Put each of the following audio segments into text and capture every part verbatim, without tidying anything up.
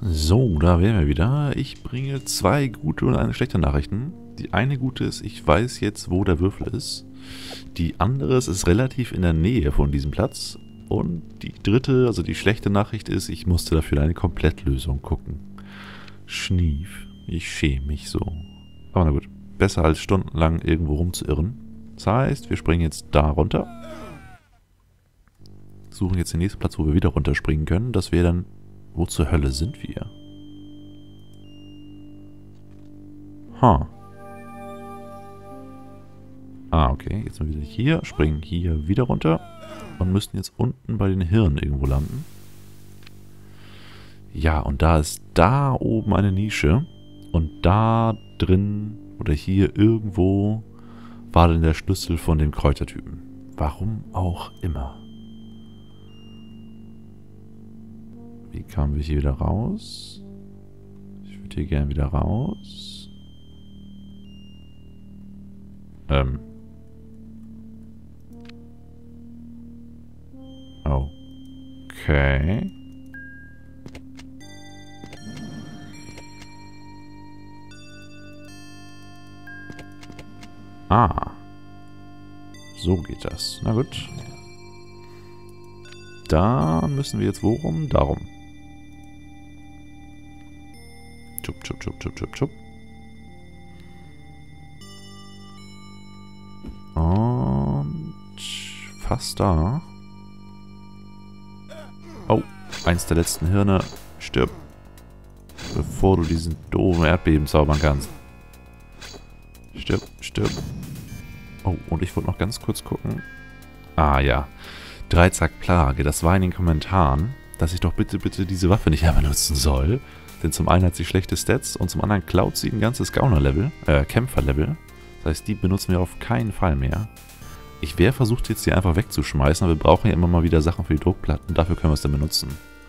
So, da wären wir wieder. Ich bringe zwei gute und eine schlechte Nachrichten. Die eine gute ist, ich weiß jetzt, wo der Würfel ist. Die andere ist, es ist relativ in der Nähe von diesem Platz. Und die dritte, also die schlechte Nachricht ist, ich musste dafür eine Komplettlösung gucken. Schnief. Ich schäme mich so. Aber na gut. Besser als stundenlang irgendwo rumzuirren. Das heißt, wir springen jetzt da runter. Suchen jetzt den nächsten Platz, wo wir wieder runterspringen können. Das wäre dann... Wo zur Hölle sind wir? Ha. Ah, okay. Jetzt mal wieder hier. Springen hier wieder runter. Und müssten jetzt unten bei den Hirnen irgendwo landen. Ja, und da ist da oben eine Nische. Und da drin oder hier irgendwo war dann der Schlüssel von dem Kräutertypen. Warum auch immer. Wie kamen wir hier wieder raus? Ich würde hier gerne wieder raus. Ähm. Okay. Ah. So geht das. Na gut. Da müssen wir jetzt wo rum? Darum. Chup, chup, chup, chup, chup, chup. Und fast da. Oh, eins der letzten Hirne. Stirb. Bevor du diesen doofen Erdbeben zaubern kannst. Stirb, stirb. Oh, und ich wollte noch ganz kurz gucken. Ah, ja. Dreizack Plage. Das war in den Kommentaren, dass ich doch bitte, bitte diese Waffe nicht mehr benutzen soll. Denn zum einen hat sie schlechte Stats und zum anderen klaut sie ein ganzes Gauner-Level, äh, Kämpfer-Level. Das heißt, die benutzen wir auf keinen Fall mehr. Ich wäre versucht, jetzt die einfach wegzuschmeißen, aber wir brauchen ja immer mal wieder Sachen für die Druckplatten. Dafür können wir es dann benutzen.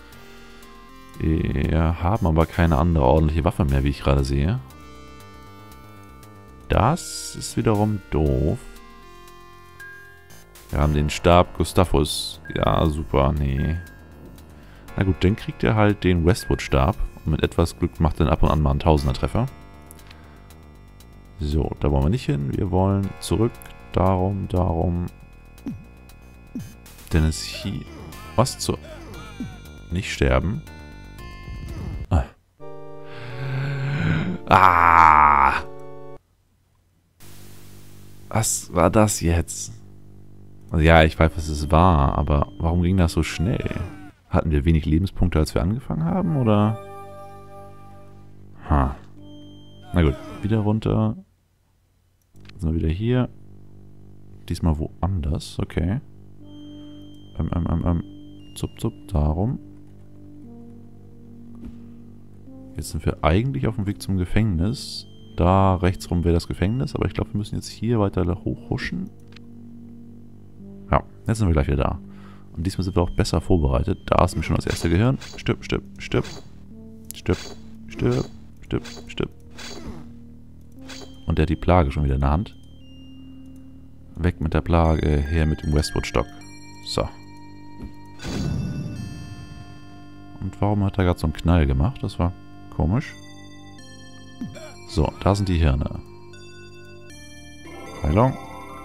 Wir haben aber keine andere ordentliche Waffe mehr, wie ich gerade sehe. Das ist wiederum doof. Wir haben den Stab Gustavus. Ja, super, nee. Na gut, dann kriegt er halt den Westwood-Stab. Und mit etwas Glück macht er ab und an mal einen Tausender-Treffer. So, da wollen wir nicht hin. Wir wollen zurück. Darum, darum. Denn es hier... Was zur... Nicht sterben. Ah. Ah! Was war das jetzt? Also ja, ich weiß, was es war, aber warum ging das so schnell? Hatten wir wenig Lebenspunkte, als wir angefangen haben, oder? Ha. Na gut, wieder runter. Jetzt sind wir wieder hier. Diesmal woanders, okay. Ähm, ähm, ähm, ähm. Zup, zup, darum. Jetzt sind wir eigentlich auf dem Weg zum Gefängnis. Da rechts rum wäre das Gefängnis, aber ich glaube, wir müssen jetzt hier weiter hochhuschen. Ja, jetzt sind wir gleich wieder da. Und diesmal sind wir auch besser vorbereitet. Da ist mir schon das erste Gehirn. Stirb, stirb, stirb. Stirb, stirb, stirb, stirb. Und der hat die Plage schon wieder in der Hand. Weg mit der Plage, her mit dem Westwood-Stock. So. Und warum hat er gerade so einen Knall gemacht? Das war komisch. So, da sind die Hirne. Heilung.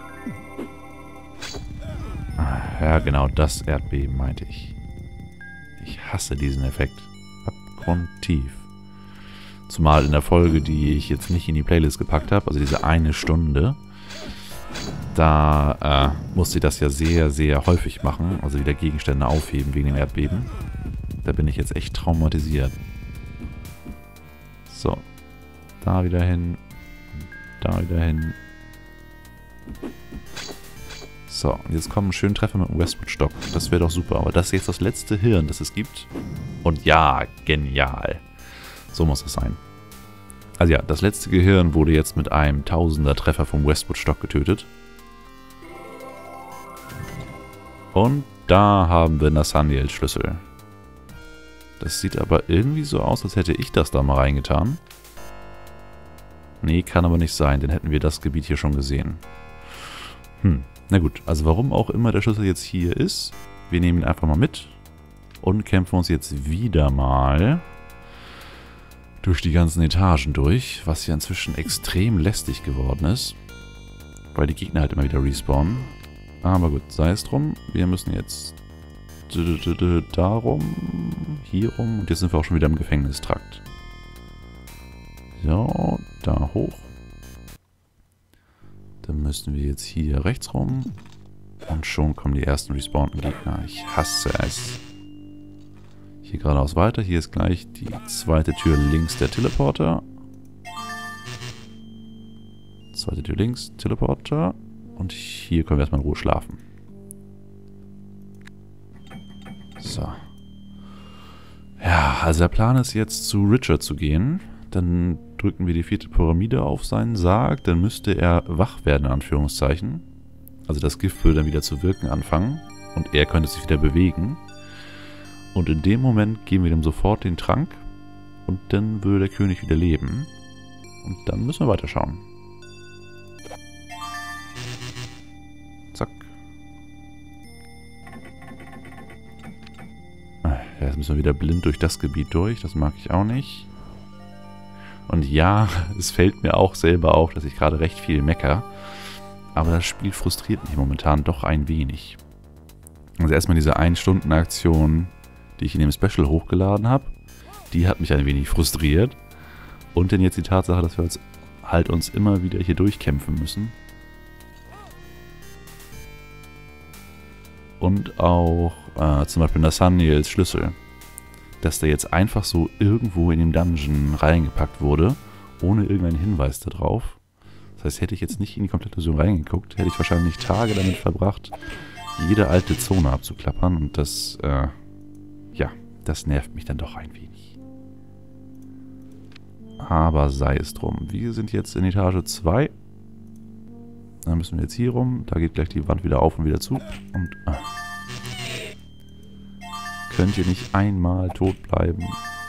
Ja, genau, das Erdbeben meinte ich. Ich hasse diesen Effekt. Abgrundtief. Zumal in der Folge, die ich jetzt nicht in die Playlist gepackt habe, also diese eine Stunde, da äh, musste ich das ja sehr, sehr häufig machen. Also wieder Gegenstände aufheben wegen dem Erdbeben. Da bin ich jetzt echt traumatisiert. So. Da wieder hin. Da wieder hin. So, und jetzt kommen schön Treffer mit dem Westwood-Stock. Das wäre doch super. Aber das ist jetzt das letzte Hirn, das es gibt. Und ja, genial. So muss es sein. Also ja, das letzte Gehirn wurde jetzt mit einem Tausender-Treffer vom Westwood-Stock getötet. Und da haben wir Nathaniels Schlüssel. Das sieht aber irgendwie so aus, als hätte ich das da mal reingetan. Nee, kann aber nicht sein, denn hätten wir das Gebiet hier schon gesehen. Hm, na gut, also warum auch immer der Schlüssel jetzt hier ist, wir nehmen ihn einfach mal mit und kämpfen uns jetzt wieder mal durch die ganzen Etagen durch, was ja inzwischen extrem lästig geworden ist, weil die Gegner halt immer wieder respawnen. Aber gut, sei es drum. Wir müssen jetzt darum, hier rum und jetzt sind wir auch schon wieder im Gefängnistrakt. So, da hoch. Dann müssen wir jetzt hier rechts rum und schon kommen die ersten respawnten Gegner. Ich hasse es. Hier geradeaus weiter. Hier ist gleich die zweite Tür links der Teleporter. Zweite Tür links, Teleporter. Und hier können wir erstmal in Ruhe schlafen. So. Ja, also der Plan ist jetzt zu Richard zu gehen. Dann drücken wir die vierte Pyramide auf seinen Sarg. Dann müsste er wach werden, in Anführungszeichen. Also das Gift würde dann wieder zu wirken anfangen. Und er könnte sich wieder bewegen. Und in dem Moment geben wir ihm sofort den Trank. Und dann würde der König wieder leben. Und dann müssen wir weiterschauen. Zack. Ja, jetzt müssen wir wieder blind durch das Gebiet durch. Das mag ich auch nicht. Und ja, es fällt mir auch selber auf, dass ich gerade recht viel mecker. Aber das Spiel frustriert mich momentan doch ein wenig. Also erstmal diese ein-Stunden-Aktion, die ich in dem Special hochgeladen habe, die hat mich ein wenig frustriert. Und dann jetzt die Tatsache, dass wir uns halt uns immer wieder hier durchkämpfen müssen. Und auch äh, zum Beispiel Nathaniels Schlüssel. Dass der jetzt einfach so irgendwo in den Dungeon reingepackt wurde, ohne irgendeinen Hinweis darauf. Das heißt, hätte ich jetzt nicht in die komplette Version reingeguckt, hätte ich wahrscheinlich Tage damit verbracht, jede alte Zone abzuklappern. Und das, äh, ja, das nervt mich dann doch ein wenig. Aber sei es drum. Wir sind jetzt in Etage zwei. Dann müssen wir jetzt hier rum. Da geht gleich die Wand wieder auf und wieder zu. Und, ah. Könnt ihr nicht einmal tot bleiben?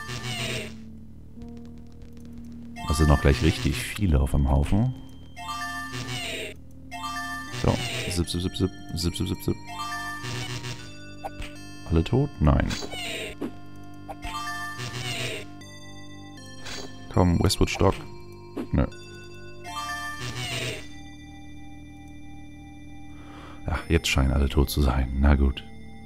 Das sind noch gleich richtig viele auf dem Haufen. So. Zip, zip, zip, zip, zip, zip, zip, zip. Alle tot? Nein. Komm, Westwood Stock. Nö. Ja, jetzt scheinen alle tot zu sein. Na gut.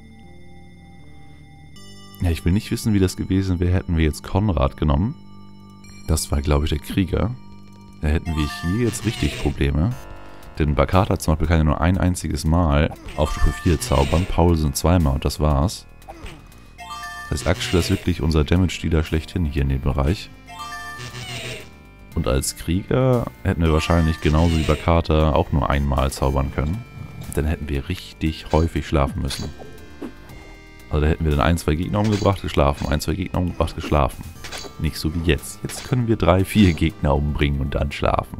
Ja, ich will nicht wissen, wie das gewesen wäre, hätten wir jetzt Konrad genommen. Das war, glaube ich, der Krieger. Da hätten wir hier jetzt richtig Probleme. Denn Bakata zum Beispiel kann ja nur ein einziges Mal auf Stufe vier zaubern. Paulsen zweimal und das war's. Das heißt, Axel ist wirklich unser Damage-Dealer schlechthin hier in dem Bereich. Und als Krieger hätten wir wahrscheinlich genauso wie Bakata auch nur einmal zaubern können. Und dann hätten wir richtig häufig schlafen müssen. Also da hätten wir dann ein, zwei Gegner umgebracht, geschlafen. Ein, zwei Gegner umgebracht, geschlafen. Nicht so wie jetzt. Jetzt können wir drei, vier Gegner umbringen und dann schlafen.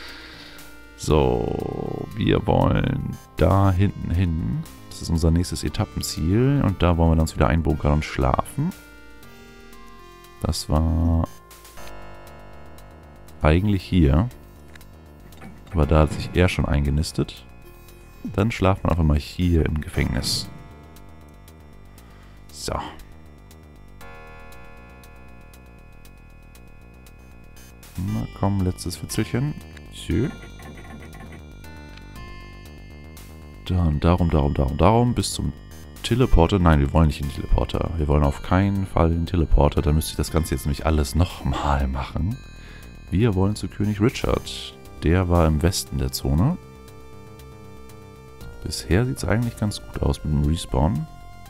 So, wir wollen da hinten hin. Das ist unser nächstes Etappenziel. Und da wollen wir uns wieder einbunkern und schlafen. Das war eigentlich hier. Aber da hat sich er schon eingenistet. Dann schlafen wir einfach mal hier im Gefängnis. So. Na komm, letztes Fitzelchen. So. Dann darum, darum, darum, darum. Bis zum Teleporter. Nein, wir wollen nicht in den Teleporter. Wir wollen auf keinen Fall in den Teleporter. Da müsste ich das Ganze jetzt nämlich alles nochmal machen. Wir wollen zu König Richard. Der war im Westen der Zone. Bisher sieht es eigentlich ganz gut aus mit dem Respawn.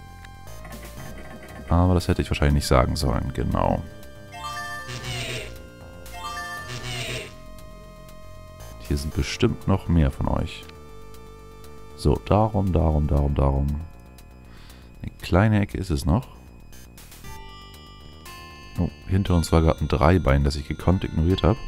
Aber das hätte ich wahrscheinlich nicht sagen sollen, genau. Hier sind bestimmt noch mehr von euch. So, darum, darum, darum, darum. Eine kleine Ecke ist es noch. Oh, hinter uns war gerade ein Dreibein, das ich gekonnt ignoriert habe.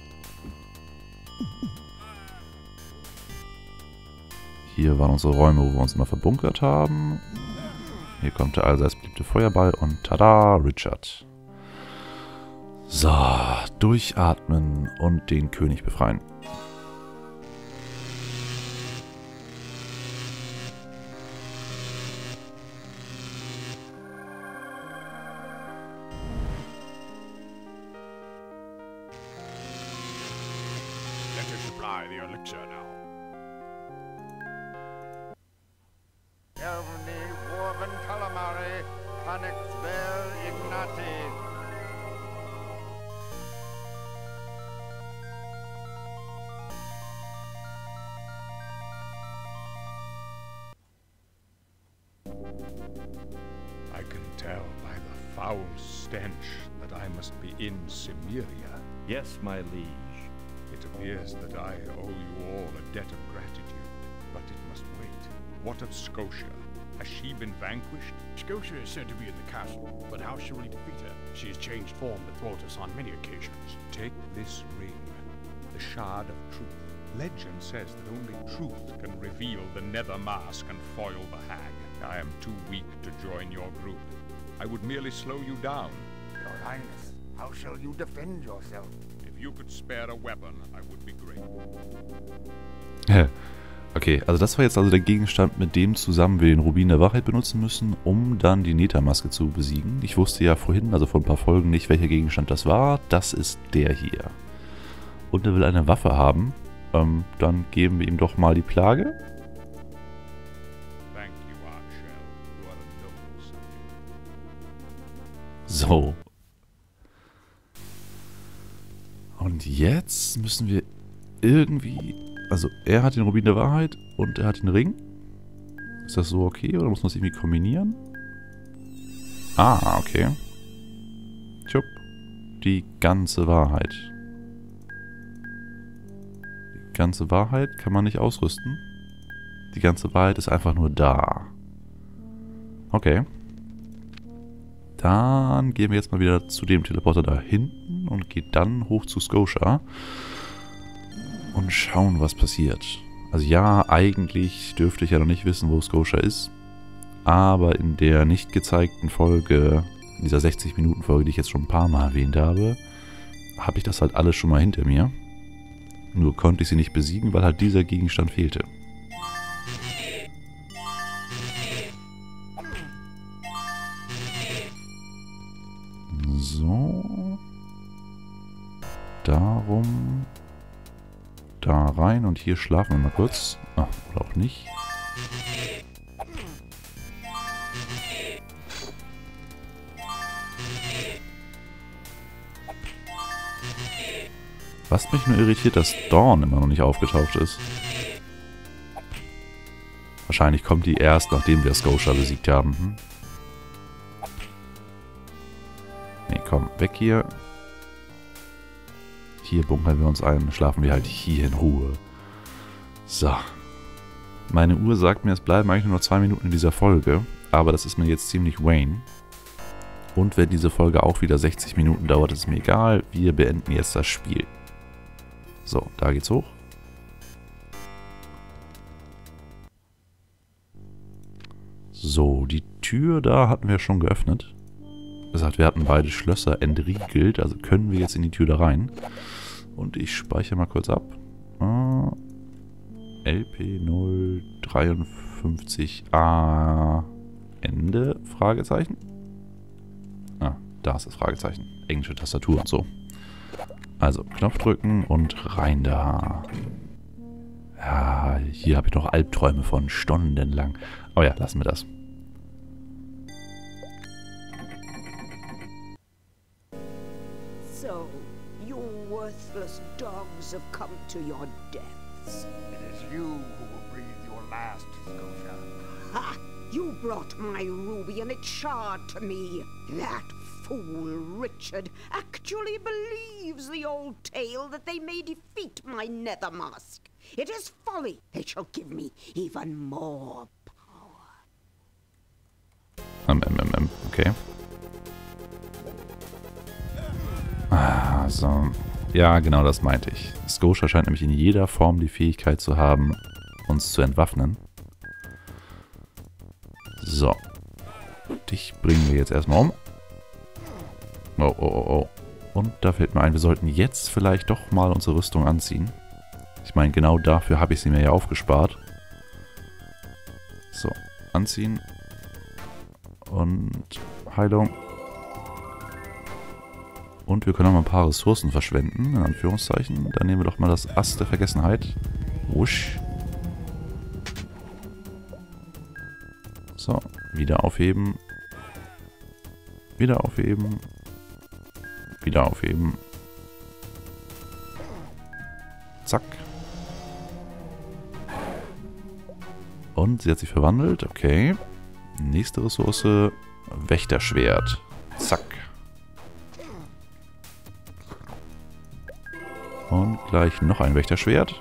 Hier waren unsere Räume, wo wir uns immer verbunkert haben. Hier kommt der allseits beliebte Feuerball und tada, Richard. So, durchatmen und den König befreien. apply the elixir now. Elvni Woven Calamari, Panixvel Ignati. I can tell by the foul stench that I must be in Cimmeria. Yes, my liege. It appears that I owe you all a debt of gratitude, but it must wait. What of Scotia? Has she been vanquished? Scotia is said to be in the castle, but how shall we defeat her? She has changed form to thwart us on many occasions. Take this ring, the Shard of Truth. Legend says that only truth can reveal the Nether Mask and foil the hag. I am too weak to join your group. I would merely slow you down. Your Highness, how shall you defend yourself? If you could spare a weapon, I would be grateful. Okay, also das war jetzt also der Gegenstand, mit dem zusammen wir den Rubin der Wahrheit benutzen müssen, um dann die Nethermaske zu besiegen. Ich wusste ja vorhin, also vor ein paar Folgen nicht, welcher Gegenstand das war. Das ist der hier. Und er will eine Waffe haben. Ähm, dann geben wir ihm doch mal die Plage. Thank you, Archel. You are a noble subject. So. Und jetzt müssen wir irgendwie... Also, er hat den Rubin der Wahrheit und er hat den Ring. Ist das so okay oder muss man das irgendwie kombinieren? Ah, okay. Tjup. Die ganze Wahrheit. Die ganze Wahrheit kann man nicht ausrüsten. Die ganze Wahrheit ist einfach nur da. Okay. Dann gehen wir jetzt mal wieder zu dem Teleporter da hinten und gehen dann hoch zu Scotia. Und schauen, was passiert. Also ja, eigentlich dürfte ich ja noch nicht wissen, wo Scotia ist. Aber in der nicht gezeigten Folge, in dieser sechzig Minuten Folge, die ich jetzt schon ein paar Mal erwähnt habe, habe ich das halt alles schon mal hinter mir. Nur konnte ich sie nicht besiegen, weil halt dieser Gegenstand fehlte. So. Darum... Da rein und hier schlafen wir mal kurz. Ah, oder auch nicht. Was mich nur irritiert, dass Dawn immer noch nicht aufgetaucht ist. Wahrscheinlich kommt die erst, nachdem wir Scotia besiegt haben. Hm? Nee, komm, weg hier. Hier bunkern wir uns ein, schlafen wir halt hier in Ruhe. So. Meine Uhr sagt mir, es bleiben eigentlich nur noch zwei Minuten in dieser Folge. Aber das ist mir jetzt ziemlich Wayne. Und wenn diese Folge auch wieder sechzig Minuten dauert, ist es mir egal. Wir beenden jetzt das Spiel. So, da geht's hoch. So, die Tür da hatten wir schon geöffnet. Das heißt, wir hatten beide Schlösser entriegelt, also können wir jetzt in die Tür da rein. Und ich speichere mal kurz ab. Uh, L P null dreiundfünfzig A Ende? Fragezeichen? Ah, da ist das Fragezeichen. Englische Tastatur und so. Also, Knopf drücken und rein da. Ja, hier habe ich noch Albträume von stundenlang. Aber ja, lassen wir das. So, you worthless dogs have come to your deaths. It is you who will breathe your last, Scotia. Ha! You brought my ruby and its shard to me. That fool Richard actually believes the old tale that they may defeat my nether mask. It is folly. They shall give me even more power. Ähm, ähm, ähm, okay. Ah, so. Ja, genau das meinte ich. Scotia scheint nämlich in jeder Form die Fähigkeit zu haben, uns zu entwaffnen. So. Dich bringen wir jetzt erstmal um. Oh, oh, oh, oh. Und da fällt mir ein, wir sollten jetzt vielleicht doch mal unsere Rüstung anziehen. Ich meine, genau dafür habe ich sie mir ja aufgespart. So, anziehen. Und Heilung. Und wir können auch mal ein paar Ressourcen verschwenden, in Anführungszeichen. Dann nehmen wir doch mal das Ass der Vergessenheit. Wusch. So, wieder aufheben. Wieder aufheben. Wieder aufheben. Zack. Und sie hat sich verwandelt. Okay. Nächste Ressource. Wächterschwert. Zack. Und gleich noch ein Wächterschwert.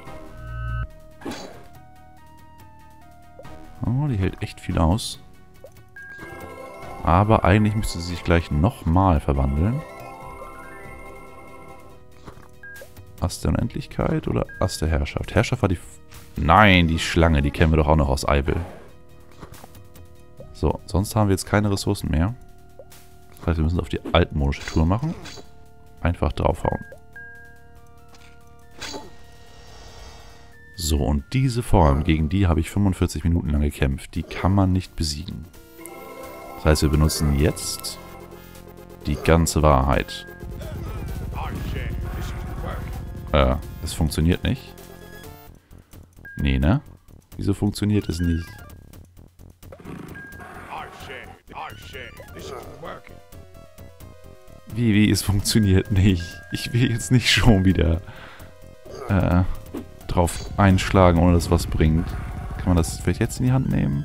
Oh, die hält echt viel aus. Aber eigentlich müsste sie sich gleich nochmal verwandeln. Ast der Unendlichkeit oder Ast der Herrschaft? Herrschaft war die... F Nein, die Schlange, die kennen wir doch auch noch aus Eivel. So, sonst haben wir jetzt keine Ressourcen mehr. Das heißt, wir müssen es auf die altmodische Tour machen. Einfach draufhauen. So, und diese Form, gegen die habe ich fünfundvierzig Minuten lang gekämpft. Die kann man nicht besiegen. Das heißt, wir benutzen jetzt die ganze Wahrheit. Äh, es funktioniert nicht. Nee, ne? Wieso funktioniert es nicht? Wie, wie, es funktioniert nicht. Ich will jetzt nicht schon wieder äh, drauf einschlagen, ohne dass es was bringt. Kann man das vielleicht jetzt in die Hand nehmen?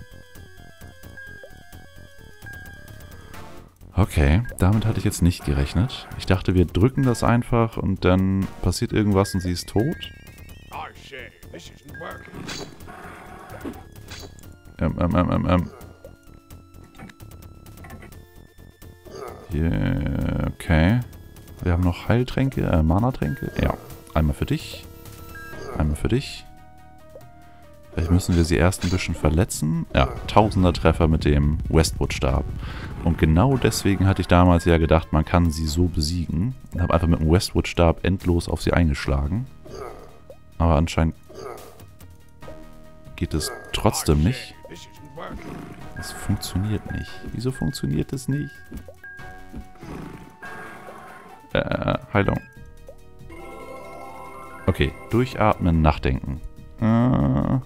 Okay, damit hatte ich jetzt nicht gerechnet. Ich dachte, wir drücken das einfach und dann passiert irgendwas und sie ist tot. Ähm, ähm, ähm, ähm, ähm. Hier, okay. Wir haben noch Heiltränke, äh, Mana-Tränke. Ja, einmal für dich. Einmal für dich. Vielleicht müssen wir sie erst ein bisschen verletzen. Ja, tausender Treffer mit dem Westwood-Stab. Und genau deswegen hatte ich damals ja gedacht, man kann sie so besiegen. Und habe einfach mit dem Westwood-Stab endlos auf sie eingeschlagen. Aber anscheinend geht es trotzdem nicht. Es funktioniert nicht. Wieso funktioniert es nicht? Äh, Heilung. Okay, durchatmen, nachdenken. Äh...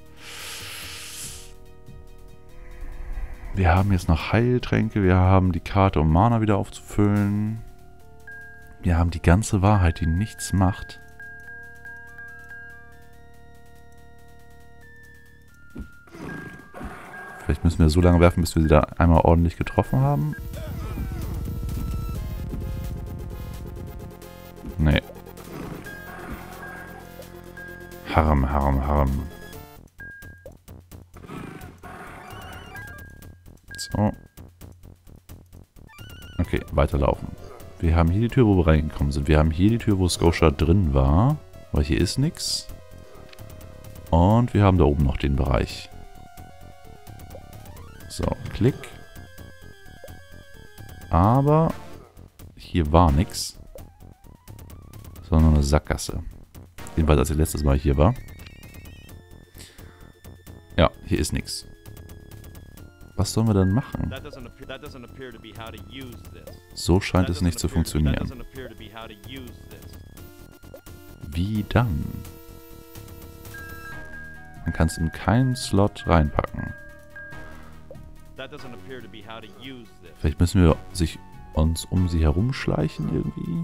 Wir haben jetzt noch Heiltränke, wir haben die Karte, um Mana wieder aufzufüllen. Wir haben die ganze Wahrheit, die nichts macht. Vielleicht müssen wir so lange werfen, bis wir sie da einmal ordentlich getroffen haben. Nee. Harm, harm, harm. So. Okay, weiterlaufen. Wir haben hier die Tür, wo wir reingekommen sind. Wir haben hier die Tür, wo Scotia drin war. Weil hier ist nichts. Und wir haben da oben noch den Bereich. So, klick. Aber hier war nichts. Sondern eine Sackgasse. Jedenfalls als ich letztes Mal hier war. Ja, hier ist nichts. Was sollen wir denn machen? So scheint es nicht zu funktionieren. Wie dann? Man kann es in keinen Slot reinpacken. Vielleicht müssen wir sich uns um sie herumschleichen irgendwie.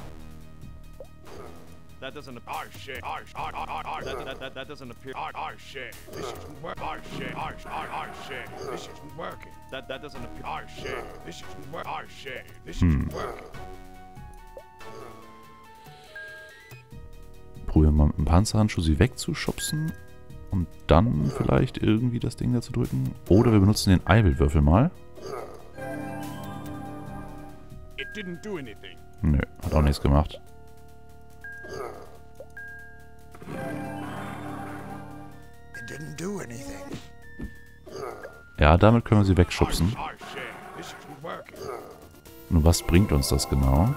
That doesn't appear. Oh shit. Oh shit. That, that, that, that doesn't appear. Oh, oh shit. This isn't working. Oh shit. Oh, oh, oh shit. This isn't working. That, that doesn't appear. Oh shit. This isn't working. Oh shit. This isn't working. Probieren wir mal mit dem Panzerhandschuh sie wegzuschubsen und dann vielleicht irgendwie das Ding da zu drücken. Oder wir benutzen den Eivelwürfel mal. It didn't do anything. Nö, hat auch nichts gemacht. Ja, damit können wir sie wegschubsen. Nur was bringt uns das genau?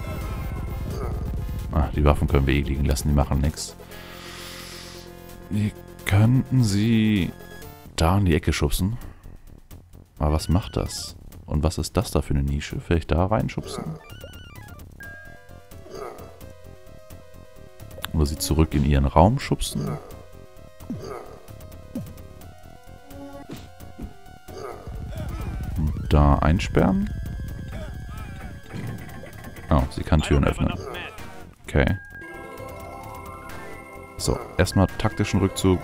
Ach, die Waffen können wir eh liegen lassen, die machen nichts. Wir könnten sie da in die Ecke schubsen. Aber was macht das? Und was ist das da für eine Nische? Vielleicht da reinschubsen? wir sie zurück in ihren Raum schubsen. Und da einsperren. Oh, sie kann Türen öffnen. Okay. So, erstmal taktischen Rückzug.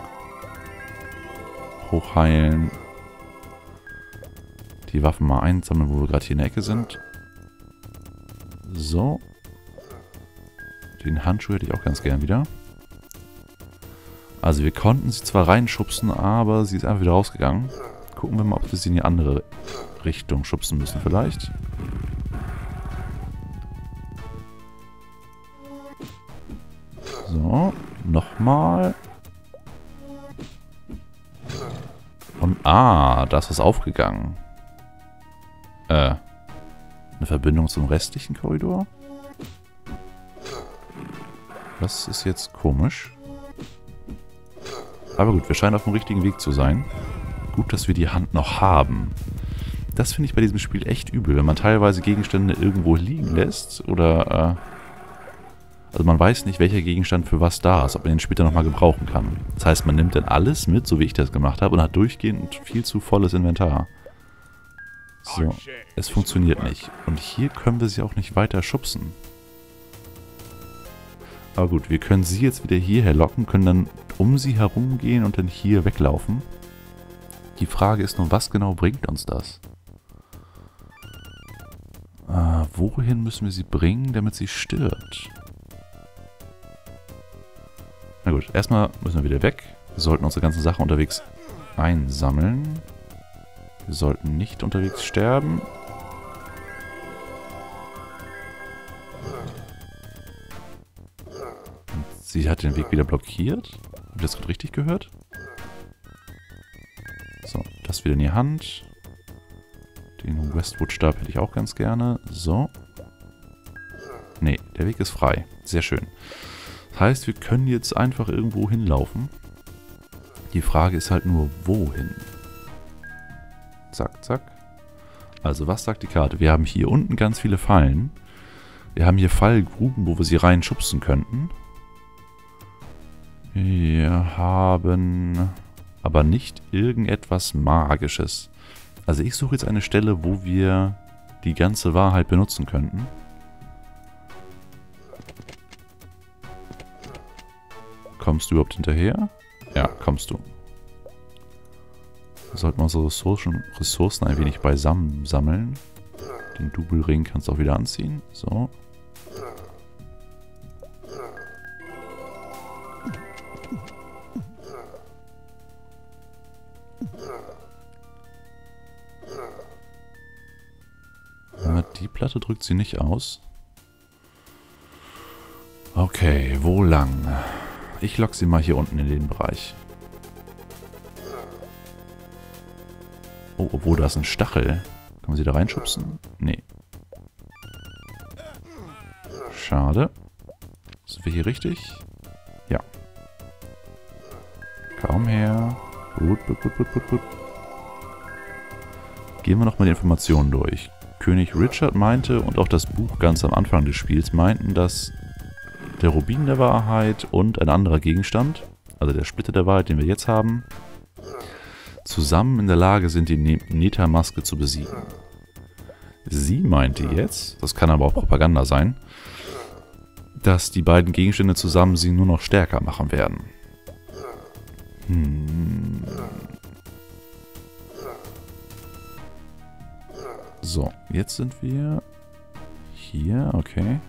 Hochheilen. Die Waffen mal einsammeln, wo wir gerade hier in der Ecke sind. So. Den Handschuh hätte ich auch ganz gern wieder. Also wir konnten sie zwar reinschubsen, aber sie ist einfach wieder rausgegangen. Gucken wir mal, ob wir sie in die andere Richtung schubsen müssen vielleicht. So, nochmal. Und ah, da ist was aufgegangen. Äh, eine Verbindung zum restlichen Korridor? Das ist jetzt komisch. Aber gut, wir scheinen auf dem richtigen Weg zu sein. Gut, dass wir die Hand noch haben. Das finde ich bei diesem Spiel echt übel, wenn man teilweise Gegenstände irgendwo liegen lässt oder... Äh, also man weiß nicht, welcher Gegenstand für was da ist, ob man den später nochmal gebrauchen kann. Das heißt, man nimmt dann alles mit, so wie ich das gemacht habe, und hat durchgehend viel zu volles Inventar. So, es funktioniert nicht. Und hier können wir sie auch nicht weiter schubsen. Aber gut, wir können sie jetzt wieder hierher locken, können dann um sie herumgehen und dann hier weglaufen. Die Frage ist nur, was genau bringt uns das? Äh, wohin müssen wir sie bringen, damit sie stirbt? Na gut, erstmal müssen wir wieder weg. Wir sollten unsere ganzen Sachen unterwegs einsammeln. Wir sollten nicht unterwegs sterben. Und sie hat den Weg wieder blockiert. Habt ihr das gerade richtig gehört? So, das wieder in die Hand. Den Westwood-Stab hätte ich auch ganz gerne. So. Nee, der Weg ist frei. Sehr schön. Das heißt, wir können jetzt einfach irgendwo hinlaufen. Die Frage ist halt nur, wohin? Zack, zack. Also, was sagt die Karte? Wir haben hier unten ganz viele Fallen. Wir haben hier Fallgruben, wo wir sie reinschubsen könnten. Wir haben aber nicht irgendetwas Magisches. Also ich suche jetzt eine Stelle, wo wir die ganze Wahrheit benutzen könnten. Kommst du überhaupt hinterher? Ja, kommst du. Wir sollten unsere Ressourcen, Ressourcen ein wenig beisammen sammeln. Den Double-Ring kannst du auch wieder anziehen. So. Ja, die Platte drückt sie nicht aus. Okay, wo lang? Ich lock sie mal hier unten in den Bereich. Oh, obwohl da ist ein Stachel. Kann man sie da reinschubsen? Nee. Schade. Sind wir hier richtig? Ja. Kaum her. Gut, gut, gut, gut, gut, gut. Gehen wir nochmal die Informationen durch. König Richard meinte, und auch das Buch ganz am Anfang des Spiels meinten, dass der Rubin der Wahrheit und ein anderer Gegenstand, also der Splitter der Wahrheit, den wir jetzt haben, zusammen in der Lage sind, die Nether-Maske zu besiegen. Sie meinte jetzt, das kann aber auch Propaganda sein, dass die beiden Gegenstände zusammen sie nur noch stärker machen werden. Hm. So, jetzt sind wir hier, okay.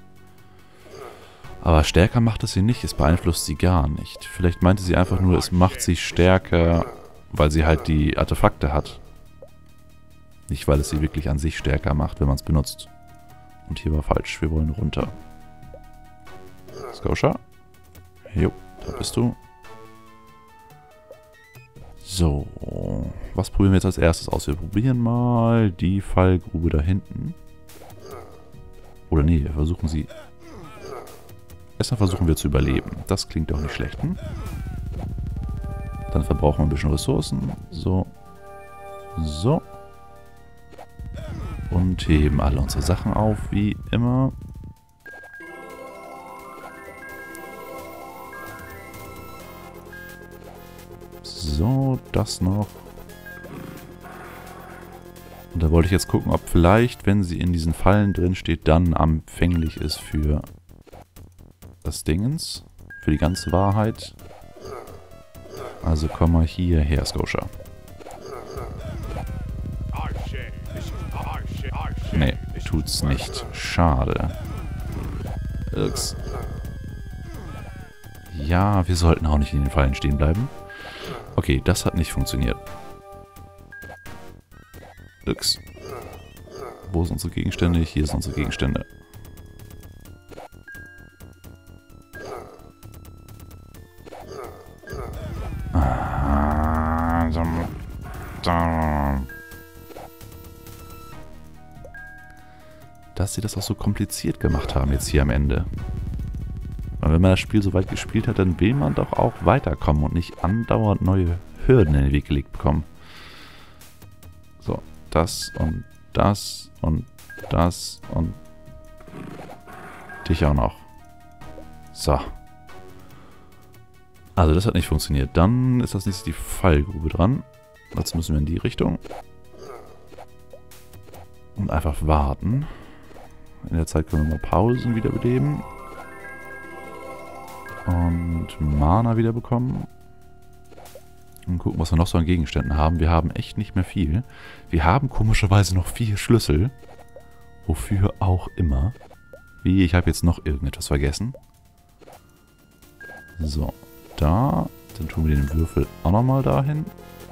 Aber stärker macht es sie nicht, es beeinflusst sie gar nicht. Vielleicht meinte sie einfach nur, es macht sie stärker, weil sie halt die Artefakte hat. Nicht, weil es sie wirklich an sich stärker macht, wenn man es benutzt. Und hier war falsch, wir wollen runter. Scotia? Jo, da bist du. So, was probieren wir jetzt als erstes aus? Wir probieren mal die Fallgrube da hinten. Oder nee, wir versuchen sie... Erstmal versuchen wir zu überleben. Das klingt doch nicht schlecht, hm? Dann verbrauchen wir ein bisschen Ressourcen. So. So. Und heben alle unsere Sachen auf, wie immer. So, das noch. Und da wollte ich jetzt gucken, ob vielleicht, wenn sie in diesen Fallen drin steht, dann empfänglich ist für das Dingens. Für die ganze Wahrheit. Also komm mal hierher, Scotia. Nee, tut's nicht. Schade. Irks. Ja, wir sollten auch nicht in den Fallen stehen bleiben. Okay, das hat nicht funktioniert. Irks. Wo sind unsere Gegenstände? Hier sind unsere Gegenstände. Dass sie das auch so kompliziert gemacht haben jetzt hier am Ende. Weil wenn man das Spiel so weit gespielt hat, dann will man doch auch weiterkommen und nicht andauernd neue Hürden in den Weg gelegt bekommen. So, das und das und das und dich auch noch. So. Also das hat nicht funktioniert. Dann ist das nächste die Fallgrube dran. Jetzt müssen wir in die Richtung. Und einfach warten. In der Zeit können wir mal Pausen wiederbeleben. Und Mana wieder bekommen. Und gucken, was wir noch so an Gegenständen haben. Wir haben echt nicht mehr viel. Wir haben komischerweise noch vier Schlüssel. Wofür auch immer. Wie, ich habe jetzt noch irgendetwas vergessen. So, da. Dann tun wir den Würfel auch nochmal dahin.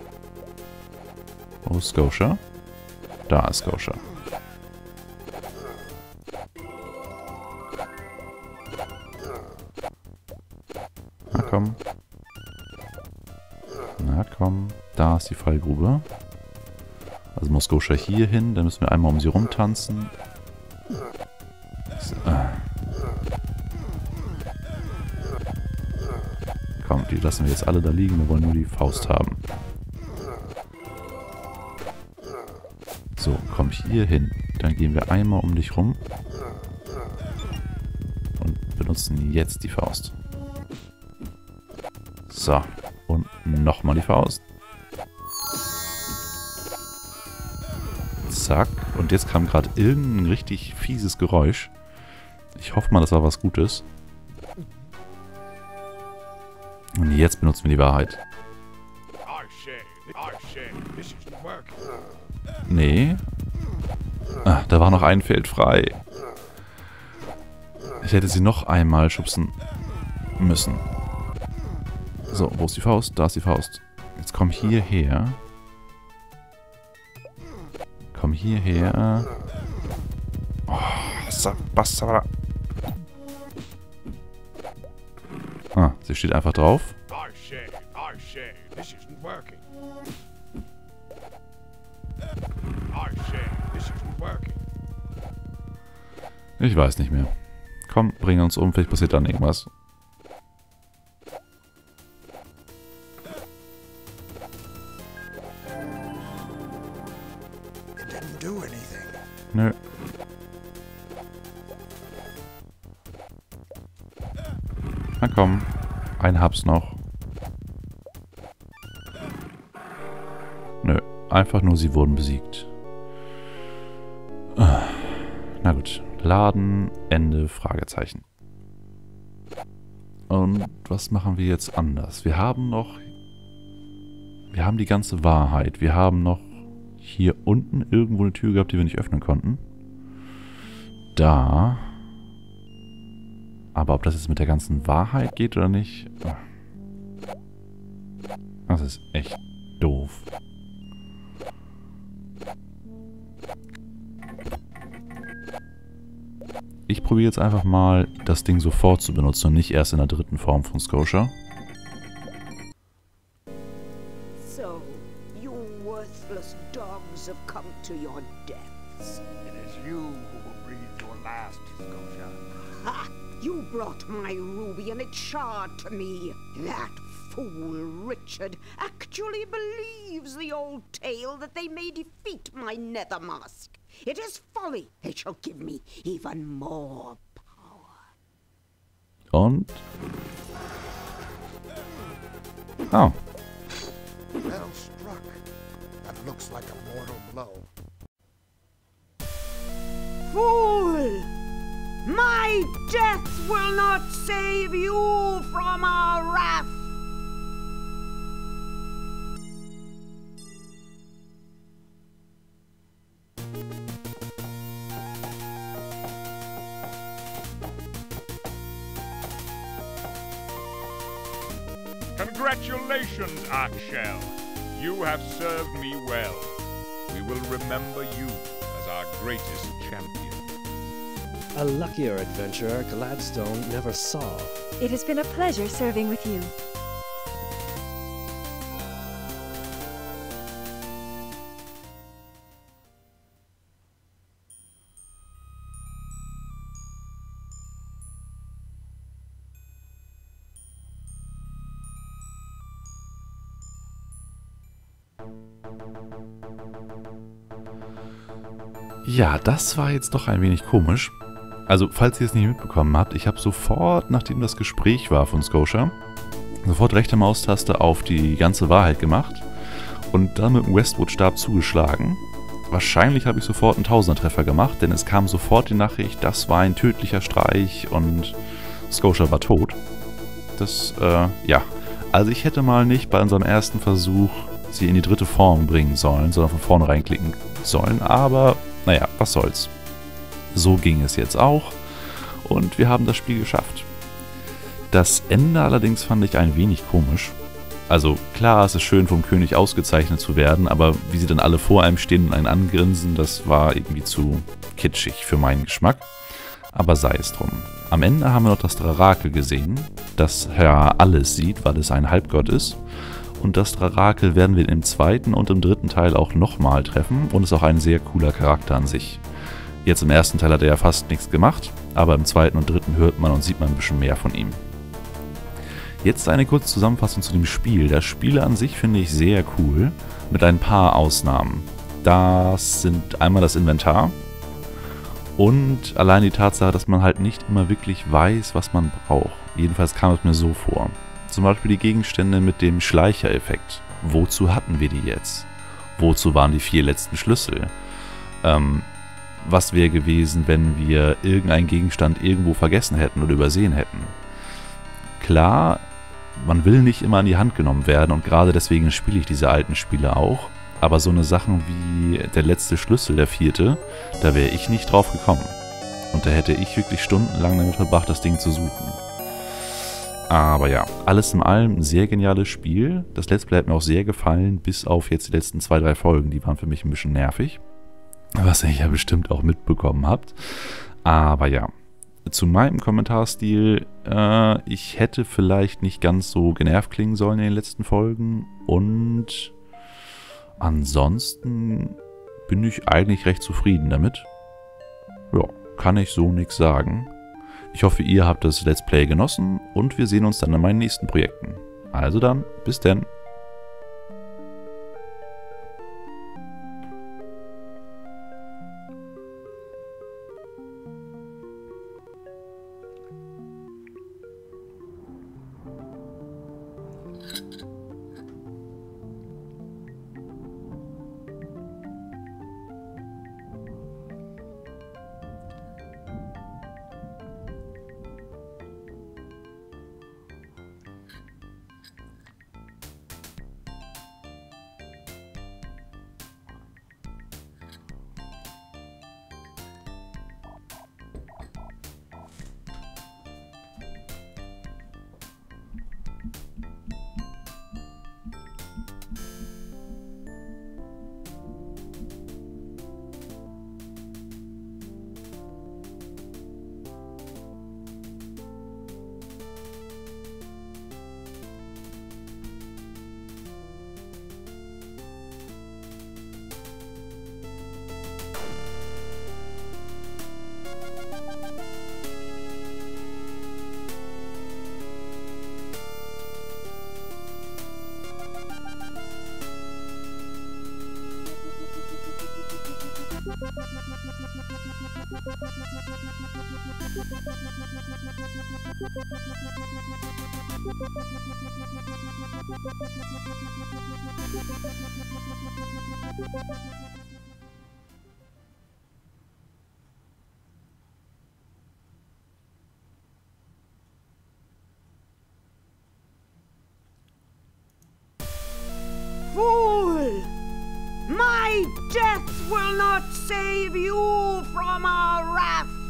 Wo ist Scotia? Da ist Scotia. Na komm. Na komm. Da ist die Fallgrube. Also muss Scotia hier hin. Dann müssen wir einmal um sie rumtanzen. So. Komm, die lassen wir jetzt alle da liegen. Wir wollen nur die Faust haben. So, komm hier hin. Dann gehen wir einmal um dich rum. Und benutzen jetzt die Faust. So, und nochmal die Faust. Zack. Und jetzt kam gerade irgendein richtig fieses Geräusch. Ich hoffe mal, das war was Gutes. Und jetzt benutzen wir die Wahrheit. Nee. Ah, da war noch ein Feld frei. Ich hätte sie noch einmal schubsen müssen. So, wo ist die Faust? Da ist die Faust. Jetzt komm hierher. Komm hierher. Oh, ah, sie steht einfach drauf. Ich weiß nicht mehr. Komm, bring uns um, vielleicht passiert dann irgendwas. Nö. Na komm. Einen hab's noch. Nö. Einfach nur, sie wurden besiegt. Na gut. Laden, Ende, Fragezeichen. Und was machen wir jetzt anders? Wir haben noch... Wir haben die ganze Wahrheit. Wir haben noch hier unten irgendwo eine Tür gehabt, die wir nicht öffnen konnten. Da. Aber ob das jetzt mit der ganzen Wahrheit geht oder nicht... Das ist echt doof. Ich probiere jetzt einfach mal, das Ding sofort zu benutzen und nicht erst in der dritten Form von Scotia. So, you worthless dogs have come to your deaths. It is you who will breathe your last, Scotia. Ha! You brought my ruby and it shard to me. That fool Richard actually believes the old tale that they may defeat my nether mask. It is folly. They shall give me even more power. Und? Oh. well struck. That looks like a mortal blow. Fool! My death will not save you from our wrath! Congratulations, Arkshell. You have served me well. We will remember you as our greatest champion. A luckier adventurer Gladstone never saw. It has been a pleasure serving with you. Ja, das war jetzt doch ein wenig komisch. Also, falls ihr es nicht mitbekommen habt, ich habe sofort, nachdem das Gespräch war von Scotia, sofort rechte Maustaste auf die ganze Wahrheit gemacht und dann mit dem Westwood-Stab zugeschlagen. Wahrscheinlich habe ich sofort einen Tausendertreffer gemacht, denn es kam sofort die Nachricht, das war ein tödlicher Streich und Scotia war tot. Das, äh, ja. Also ich hätte mal nicht bei unserem ersten Versuch sie in die dritte Form bringen sollen, sondern von vorne reinklicken sollen, aber naja, was soll's. So ging es jetzt auch und wir haben das Spiel geschafft. Das Ende allerdings fand ich ein wenig komisch. Also klar, es ist schön vom König ausgezeichnet zu werden, aber wie sie dann alle vor einem stehen und einen angrinsen, das war irgendwie zu kitschig für meinen Geschmack. Aber sei es drum. Am Ende haben wir noch das Drarakel gesehen, das ja alles sieht, weil es ein Halbgott ist. Und das Drarakel werden wir im zweiten und im dritten Teil auch nochmal treffen und ist auch ein sehr cooler Charakter an sich. Jetzt im ersten Teil hat er ja fast nichts gemacht, aber im zweiten und dritten hört man und sieht man ein bisschen mehr von ihm. Jetzt eine kurze Zusammenfassung zu dem Spiel. Das Spiel an sich finde ich sehr cool, mit ein paar Ausnahmen. Das sind einmal das Inventar und allein die Tatsache, dass man halt nicht immer wirklich weiß, was man braucht. Jedenfalls kam es mir so vor. Zum Beispiel die Gegenstände mit dem Schleicher-Effekt. Wozu hatten wir die jetzt? Wozu waren die vier letzten Schlüssel? Ähm, was wäre gewesen, wenn wir irgendeinen Gegenstand irgendwo vergessen hätten oder übersehen hätten? Klar, man will nicht immer an die Hand genommen werden und gerade deswegen spiele ich diese alten Spiele auch. Aber so eine Sachen wie der letzte Schlüssel, der vierte, da wäre ich nicht drauf gekommen. Und da hätte ich wirklich stundenlang damit verbracht, das Ding zu suchen. Aber ja, alles in allem ein sehr geniales Spiel. Das Let's Play hat mir auch sehr gefallen, bis auf jetzt die letzten zwei, drei Folgen. Die waren für mich ein bisschen nervig. Was ihr ja bestimmt auch mitbekommen habt. Aber ja, zu meinem Kommentarstil. Äh, ich hätte vielleicht nicht ganz so genervt klingen sollen in den letzten Folgen. Und ansonsten bin ich eigentlich recht zufrieden damit. Ja, kann ich so nichts sagen. Ich hoffe, ihr habt das Let's Play genossen und wir sehen uns dann in meinen nächsten Projekten. Also dann, bis dann. Thank you. Fool! My death will not save you from our wrath!